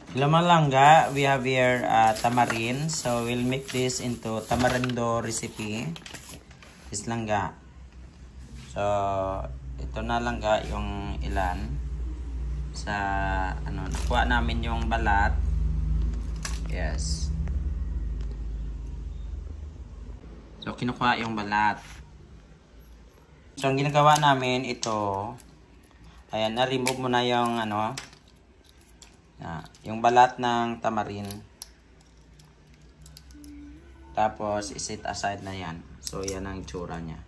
Lamang langga, we have here tamarind. So we'll make this into Tamarindo Recipe. This langga. So ito na langga yung ilan. Sa ano, nakuha namin yung balat. Yes. So kinukuha yung balat. So ang ginagawa namin ito, ayan, na-remove mo na yung ano, yung balat ng tamarind. Tapos iset aside na yan. So yan ang itsura niya.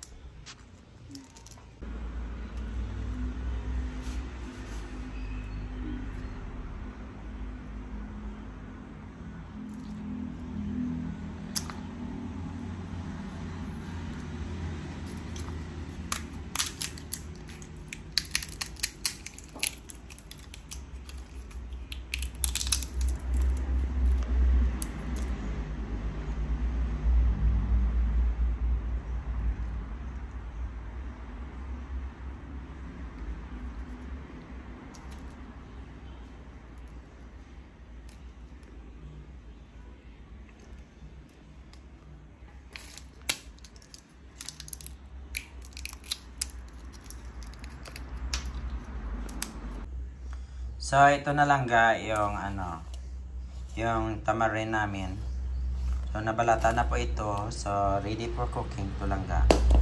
So ito na langga yung ano, yung tamarind namin. So nabalata na po ito. So ready for cooking to langga.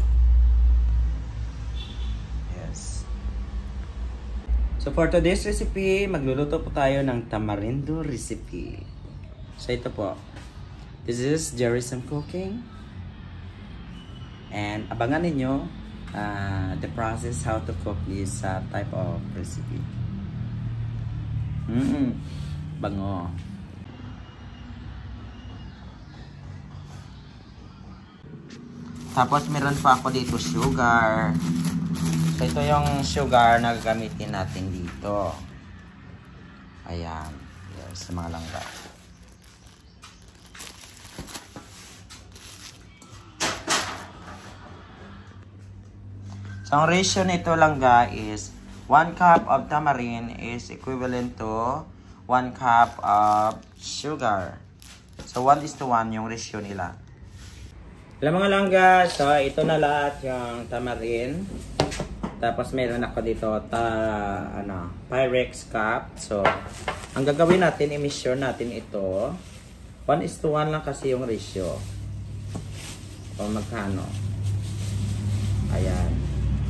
Yes. So for today's recipe, magluluto po tayo ng Tamarindo Recipe. So ito po. This is Gerry cooking. And abangan ninyo the process how to cook this type of recipe. Bango. Tapos meron pa ako dito sugar. So ito yung sugar na gagamitin natin dito. Ayan. Yes, sa mga langga. So ang ratio nito langga is 1 cup of tamarind is equivalent to 1 cup of sugar. So 1:1 yung ratio nila. Alam mga langga, so ito na lahat yung tamarind. Tapos meron ako dito Pyrex cup. So ang gagawin natin, i-measure natin ito. 1:1 lang kasi yung ratio. O magkano. Ayan.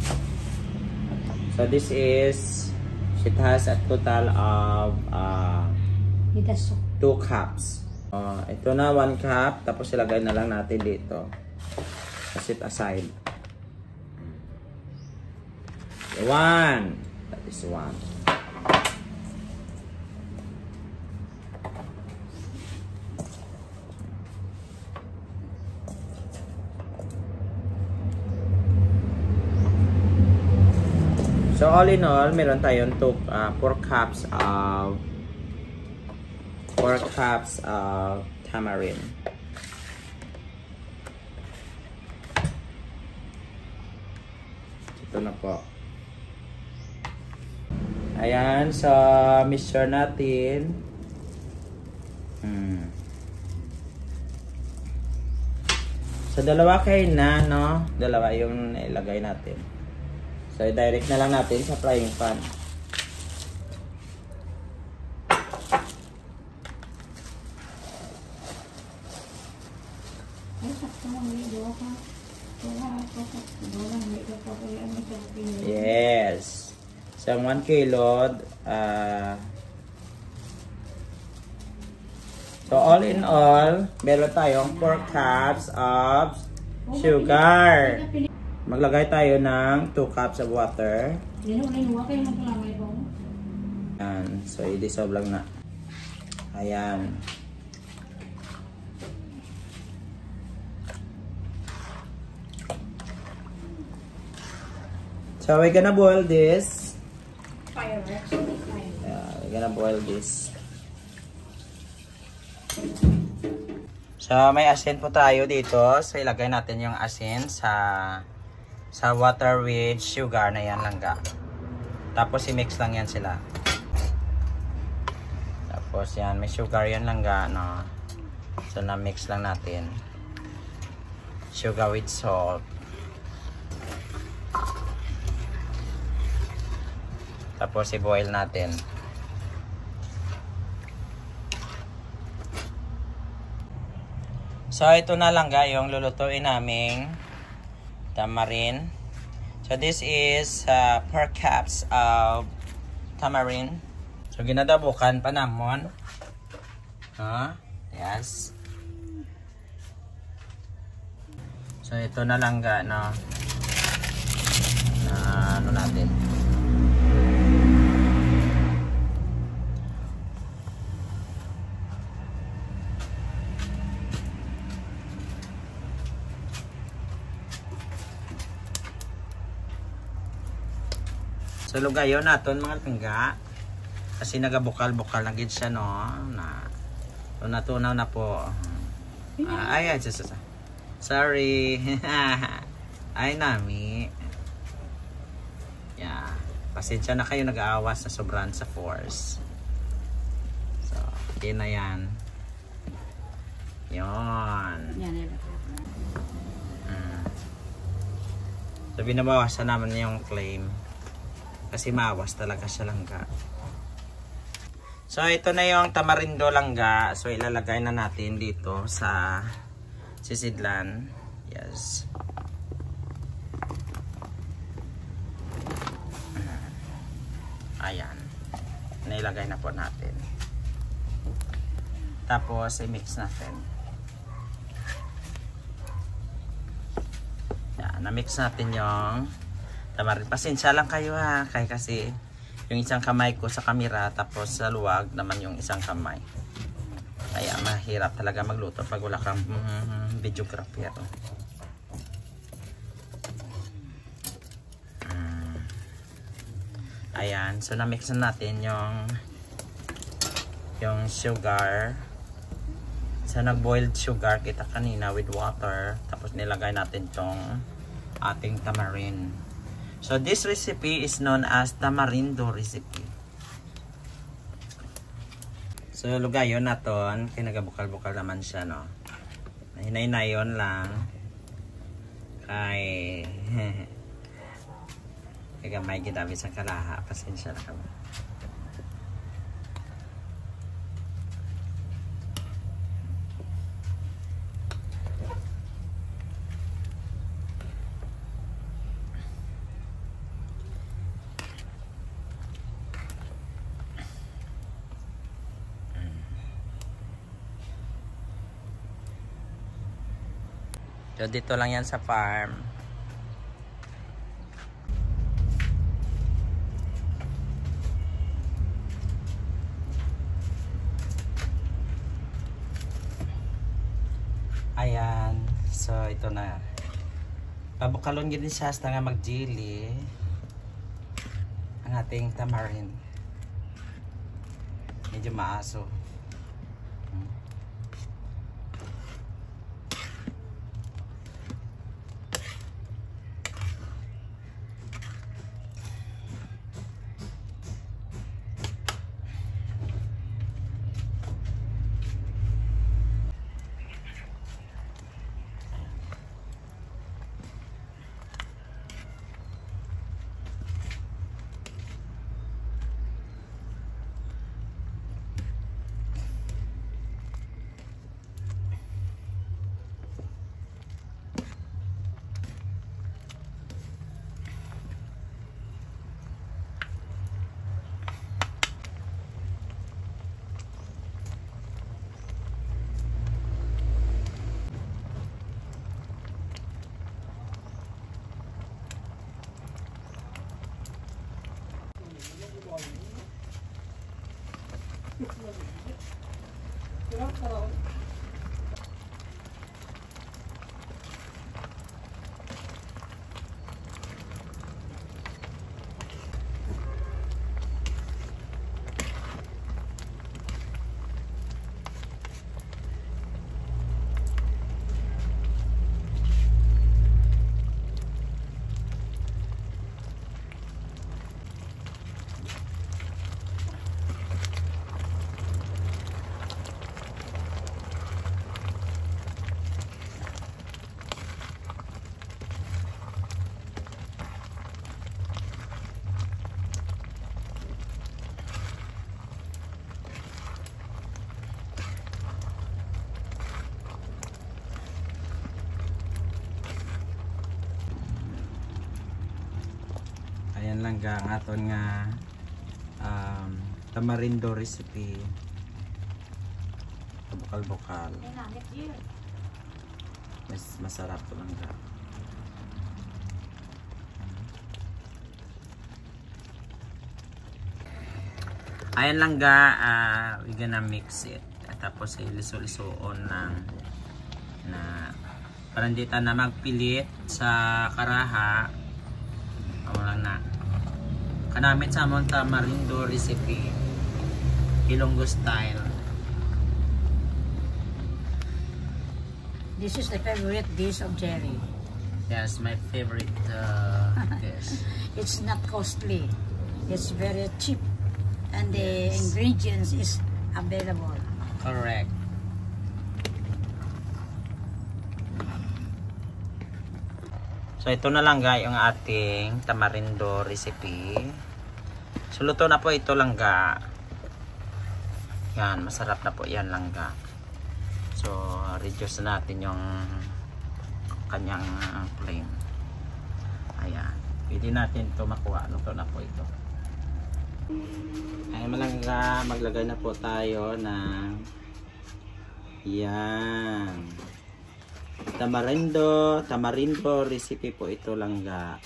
So this is, it has a total of 2 cups. Ito na 1 cup, tapos ilagay na lang natin dito. Set aside. 1. That is 1. So all in all, meron tayong 4 cups of tamarind. Ito na po. Ayan, so measure natin. So dalawa kayo na, no? Dalawa yung ilagay natin. So, direct na lang natin sa frying pan. Yes. So, 1 kilo. So, all in all, meron tayong 4 cups of sugar. Maglagay tayo ng 2 cups of water. Ayan. So, i-dissolve lang na. Ayan. So, we're gonna boil this. Yeah, we're gonna boil this. So, may asin po tayo dito. So, ilagay natin yung asin sa water with sugar na yan langga. Tapos i-mix lang yan sila. Tapos yan, may sugar yan langga, no? So na-mix lang natin. Sugar with salt. Tapos i-boil natin. So ito na lang yung lulutuin naming tamarind. So this is 4 cups of tamarind. So ginadabukan pa namon. Yes. So ito na lang na ano natin. So lugayon naton mga langga. Kasi nagabukal-bukal na gid siya, no? Natunaw na po. Ay, sorry. Ay, nami. Yeah. Pasensya na kayo nag-aawas na sobrang sa force. So, okay na yan. Yun. So, binabawasan naman yung claim. Kasi maawas talaga siya langga. So ito na yung tamarindo langga. So ilalagay na natin dito sa sisidlan. Yes. Ayan. Nailagay na po natin. Tapos i-mix natin. Yan, na-mix natin yung tamarind. Pasensya lang kayo ha. Kasi yung isang kamay ko sa kamera, tapos sa luwag naman yung isang kamay. Kaya mahirap talaga magluto pag wala kang videographer. Ayan, so na-mix na natin yung sugar. So nag-boiled sugar kita kanina with water, tapos nilagay natin tong ating tamarind. So this recipe is known as Tamarindo Recipe. So lugayon naton, kinagabukal-bukal naman siya, no. Hinay-nayon lang. Kay may ginabi sa kalaha, pasensya na kami. So dito lang yan sa farm. Ayan. So ito na. Pabukalon din siya hasta nga mag-jelly ang ating tamarind. Medyo maaso. langga ang aton nga Tamarindo Recipe. Bukal-bukal. Masarap to langga. Ayan langga, we gonna mix it. Tapos iliso-lisuon ng para hindi ta na magpilit sa karaha. Wala na. Kanamit sa among Tamarindo Recipe. Ilonggo style. This is the favorite dish of Gerry. Yes, my favorite dish. It's not costly. It's very cheap. And the ingredients is available. Correct. So ito na lang ga yung ating Tamarindo Recipe. So luto na po ito langga. Yan, masarap na po yan langga. So reduce natin yung kanyang flame. Ayan. Pwede natin ito makuha. Luto na po ito. Ay malangga, maglagay na po tayo ng yan. Tamarindo Recipe po ito langga.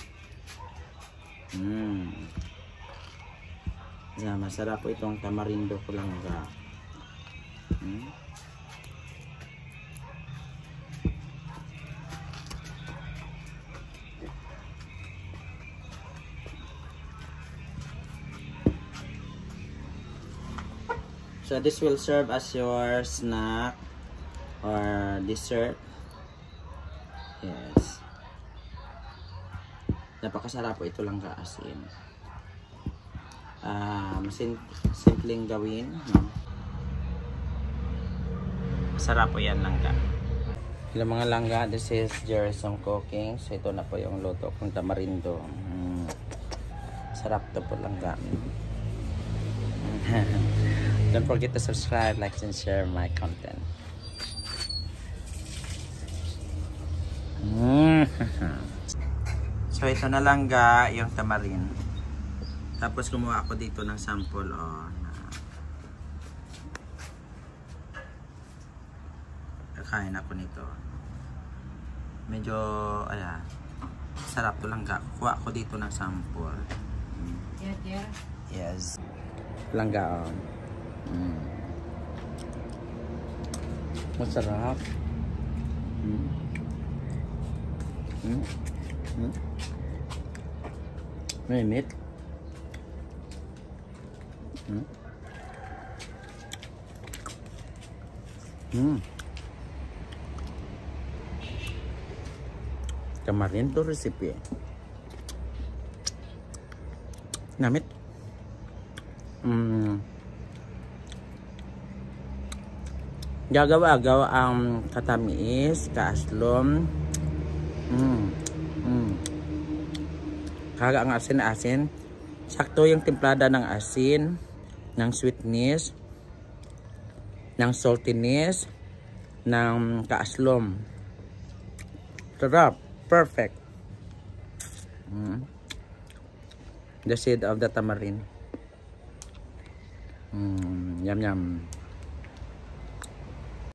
Yan, masarap po itong tamarindo ko langga. So this will serve as your snack or dessert. Yes. Napakasarap po ito langga asin. Simpleng gawin. No? Masarap po yan langga. Hello mga langga, this is Gerry cooking. So ito na po yung luto kong tamarindo. Sarap to po langga. Don't forget to subscribe, like, and share my content. So ito na lang ga yung tamarin. Tapos gumawa ako dito ng sample kakain ako nito. Medyo ayan. Sarap to lang ga. Kuha ako dito ng sample. Yes. Langga. Masarap. Mainit. Tamarindo Recipe. Namit. Gagawa ang katamis, kaaslom. Kaga ang asin-asin. Sakto yung timplada ng asin, ng sweetness, ng saltiness, ng kaaslom. Sarap. Perfect. The seed of the tamarind. Yum yum.